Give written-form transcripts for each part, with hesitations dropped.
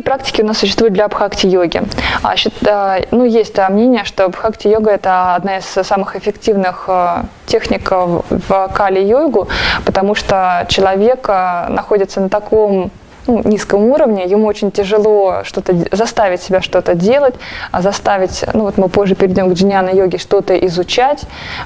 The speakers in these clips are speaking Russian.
практики у нас существуют для бхакти-йоги? Есть мнение, что бхакти-йога – это одна из самых эффективных техник в кали-йогу, потому что человек находится на таком низком уровне, ему очень тяжело заставить себя что-то делать, заставить, мы позже перейдем к джняна-йоге, что-то изучать.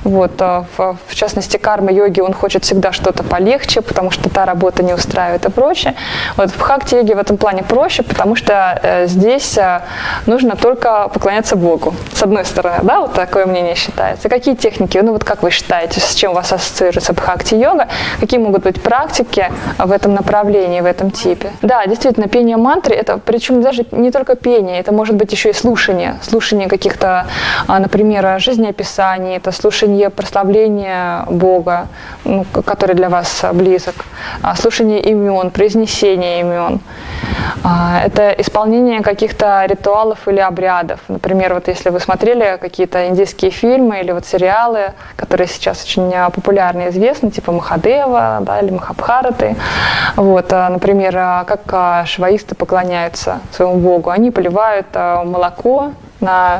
В частности, карма-йоге он хочет всегда что-то полегче, потому что та работа не устраивает и прочее. В бхакти-йоге в этом плане проще, потому что здесь нужно только поклоняться Богу. С одной стороны, такое мнение считается. Какие техники, как вы считаете, с чем у вас ассоциируется бхакти-йога? Какие могут быть практики в этом направлении, в этом типе? Да, действительно, пение мантры, это причем даже не только пение, это может быть еще и слушание каких-то, например, жизнеописаний, это слушание прославления Бога, который для вас близок, слушание имен, произнесение имен. Это исполнение каких-то ритуалов или обрядов. Например, если вы смотрели какие-то индийские фильмы или сериалы, которые сейчас очень популярны и известны, типа Махадева, или Махабхараты. Например, как шиваисты поклоняются своему богу. Они поливают молоко на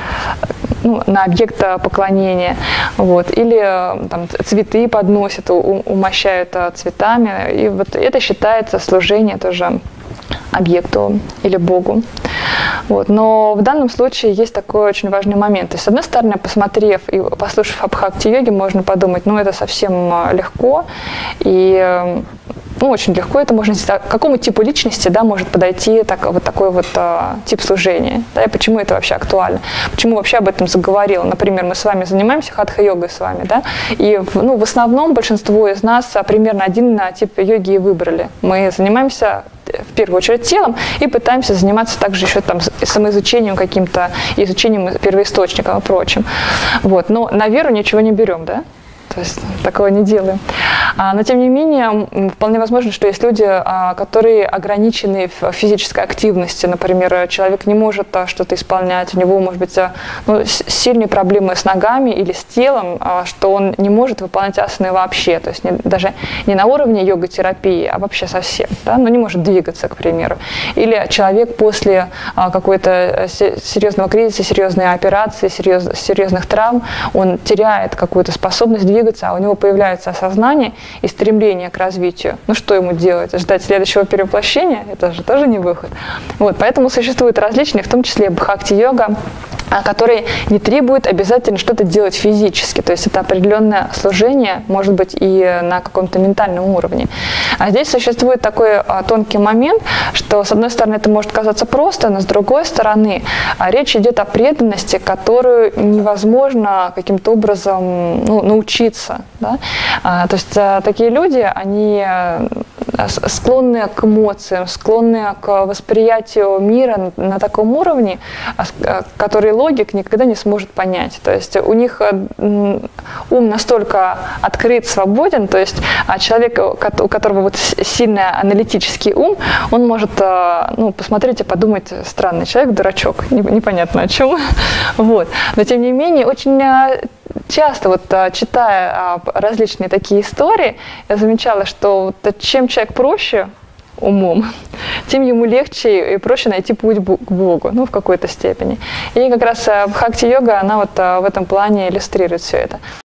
объект поклонения, или цветы подносят, умощают цветами. И это считается служение тоже объекту или Богу. Но в данном случае есть такой очень важный момент. То есть, с одной стороны, посмотрев и послушав о бхакти-йоге, можно подумать, это совсем легко, и очень легко это можно сделать. К какому типу личности может подойти такой тип служения? И почему это вообще актуально? Почему вообще об этом заговорил? Например, мы с вами занимаемся хатха-йогой с вами, и в основном большинство из нас примерно один тип йоги и выбрали. Мы занимаемся в первую очередь телом и пытаемся заниматься также еще самоизучением каким-то, изучением первоисточников и прочим. Но на веру ничего не берем, да? То есть такого не делаем. Но тем не менее, вполне возможно, что есть люди, которые ограничены в физической активности. Например, человек не может что-то исполнять, у него, может быть, сильные проблемы с ногами или с телом, что он не может выполнять асаны вообще. То есть даже не на уровне йога-терапии, а вообще совсем. Не может двигаться, к примеру. Или человек после какой-то серьезного кризиса, серьезной операции, серьезных травм, он теряет какую-то способность двигаться, а у него появляется осознание и стремление к развитию. Что ему делать? Ждать следующего перевоплощения? Это же тоже не выход. Поэтому существуют различные, в том числе бхакти-йога, который не требует обязательно что-то делать физически. То есть это определенное служение, может быть, и на каком-то ментальном уровне. А здесь существует такой тонкий момент, что, с одной стороны, это может казаться просто, но с другой стороны, речь идет о преданности, которую невозможно каким-то образом научиться. Да? То есть такие люди, они склонны к эмоциям, склонны к восприятию мира на таком уровне, который логик никогда не сможет понять. То есть у них ум настолько открыт, свободен, то есть человек, у которого сильный аналитический ум, он может посмотреть и подумать: странный человек, дурачок, непонятно о чем. Но тем не менее, очень часто, читая различные такие истории, я замечала, что чем человек проще умом, тем ему легче и проще найти путь к Богу, в какой-то степени. И как раз бхакти-йога, она в этом плане иллюстрирует все это.